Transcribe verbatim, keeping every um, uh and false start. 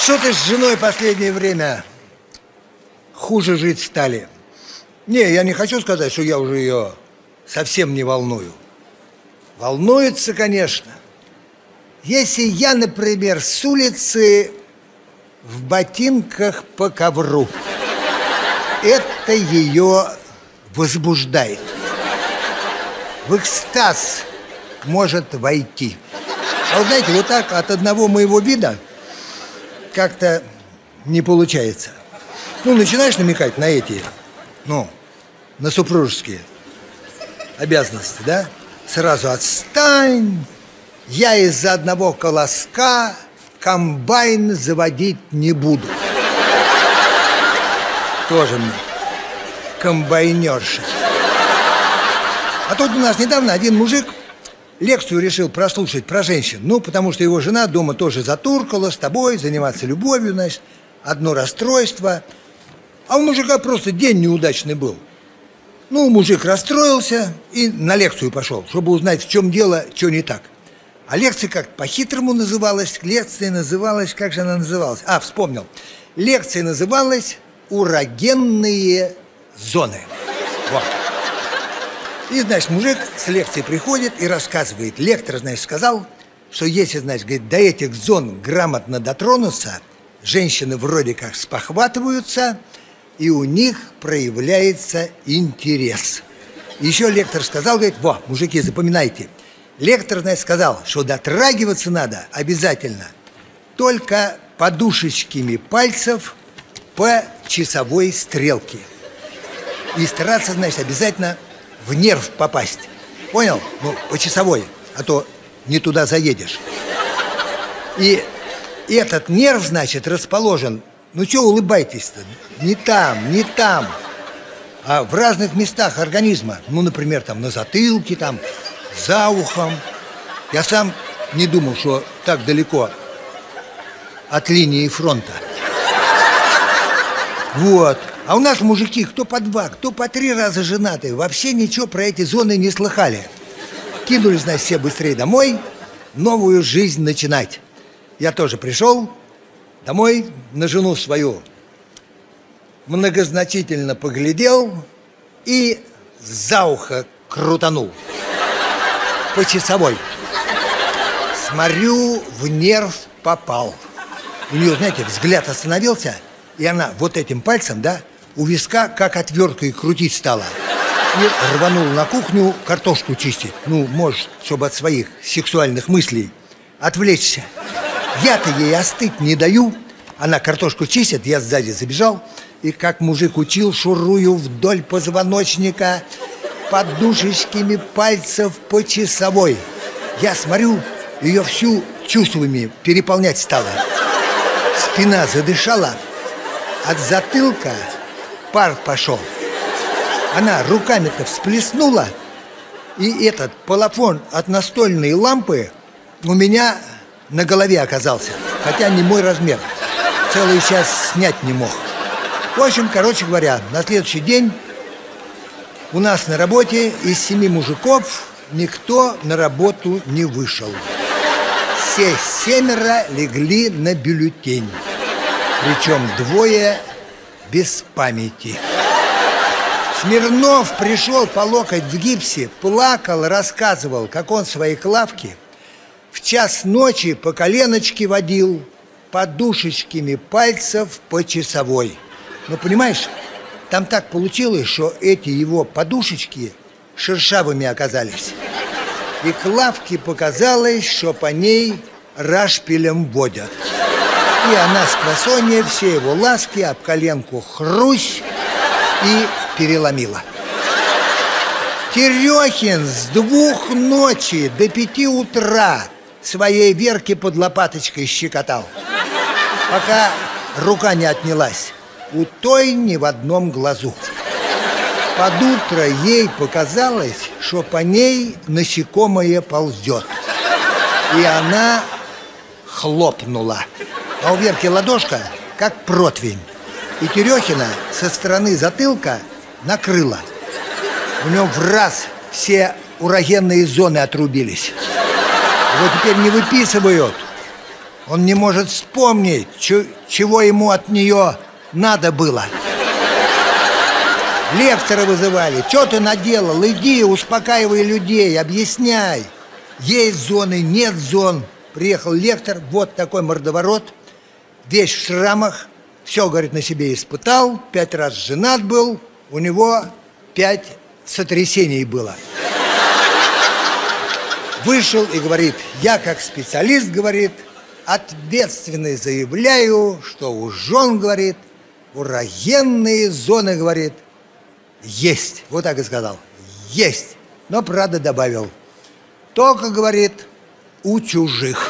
Что-то с женой последнее время хуже жить стали. Не, я не хочу сказать, что я уже ее совсем не волную. Волнуется, конечно. Если я, например, с улицы в ботинках по ковру, это ее возбуждает. В экстаз может войти. А вы знаете, вот так от одного моего вида как-то не получается. Ну, начинаешь намекать на эти, ну, на супружеские обязанности, да? Сразу отстань. Я из-за одного колоска комбайн заводить не буду. Тоже мне комбайнерша. А тут у нас недавно один мужик лекцию решил прослушать про женщин. Ну, потому что его жена дома тоже затуркала с тобой, заниматься любовью, значит, одно расстройство. А у мужика просто день неудачный был. Ну, мужик расстроился и на лекцию пошел, чтобы узнать, в чем дело, что не так. А лекция как по-хитрому называлась. Лекция называлась, как же она называлась? А, вспомнил. Лекция называлась «Урогенные зоны». Вот. И, значит, мужик с лекции приходит и рассказывает. Лектор, значит, сказал, что если, значит, говорит, до этих зон грамотно дотронуться, женщины вроде как спохватываются, и у них проявляется интерес. Еще лектор сказал, говорит, во, мужики, запоминайте. Лектор, значит, сказал, что дотрагиваться надо обязательно только подушечками пальцев по часовой стрелке. И стараться, значит, обязательно в нерв попасть. Понял? Ну, по часовой, а то не туда заедешь. И этот нерв, значит, расположен. Ну, что улыбаетесь-то? Не там, не там, а в разных местах организма. Ну, например, там на затылке, там, за ухом. Я сам не думал, что так далеко от линии фронта. Вот. А у нас мужики, кто по два, кто по три раза женатые, вообще ничего про эти зоны не слыхали. Кинулись, значит, все быстрее домой, новую жизнь начинать. Я тоже пришел домой, на жену свою многозначительно поглядел и за ухо крутанул. По часовой. Смотрю, в нерв попал. У нее, знаете, взгляд остановился, и она вот этим пальцем, да, у виска как отверткой крутить стала. И рванул на кухню картошку чистить. Ну, может, чтобы от своих сексуальных мыслей отвлечься. Я-то ей остыть не даю. Она картошку чистит, я сзади забежал. И как мужик учил, шурую вдоль позвоночника подушечками пальцев по часовой. Я смотрю, ее всю чувствами переполнять стала. Спина задышала, от затылка пар пошел. Она руками-то всплеснула, и этот балафон от настольной лампы у меня на голове оказался, хотя не мой размер. Целый час снять не мог. В общем, короче говоря, на следующий день у нас на работе из семи мужиков никто на работу не вышел. Все семеро легли на бюллетень, причем двое без памяти. Смирнов пришел по локоть в гипсе, плакал, рассказывал, как он свои клавки в час ночи по коленочке водил подушечками пальцев по часовой. Ну, понимаешь, там так получилось, что эти его подушечки шершавыми оказались. И клавке показалось, что по ней рашпилем водят. И она спросонья все его ласки об коленку хрусь и переломила. Терехин с двух ночи до пяти утра своей Верке под лопаточкой щекотал, пока рука не отнялась. У той ни в одном глазу. Под утро ей показалось, что по ней насекомое ползет. И она хлопнула. А у Верки ладошка как противень. И Терехина со стороны затылка накрыла. У него в раз все урогенные зоны отрубились. Вот теперь не выписывают, Он не может вспомнить, чего ему от нее надо было. Лектора вызывали. Что ты наделал? Иди, успокаивай людей, объясняй. Есть зоны, нет зон. Приехал лектор, вот такой мордоворот, весь в шрамах. Все, говорит, на себе испытал. Пять раз женат был. У него пять сотрясений было. Вышел и говорит: я как специалист, говорит, ответственно заявляю, что у жен, говорит, урогенные зоны, говорит, есть. Вот так и сказал. Есть. Но, правда, добавил. Только, говорит, у чужих.